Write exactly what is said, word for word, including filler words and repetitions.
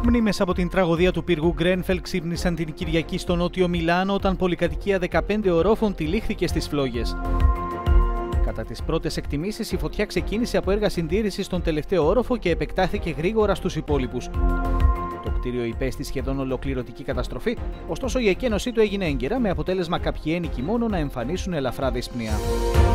Μνήμες από την τραγωδία του πύργου Γκρένφελ ξύπνησαν την Κυριακή στο νότιο Μιλάνο, όταν πολυκατοικία δεκαπέντε ορόφων τυλίχθηκε στις φλόγες. Κατά τις πρώτες εκτιμήσεις, η φωτιά ξεκίνησε από έργα συντήρησης στον τελευταίο όροφο και επεκτάθηκε γρήγορα στους υπόλοιπους. Το κτίριο υπέστη σχεδόν ολοκληρωτική καταστροφή, ωστόσο η εκένωσή του έγινε έγκαιρα, με αποτέλεσμα κάποιοι ένοικοι μόνο να εμφανίσουν ελαφρά δυσπνία.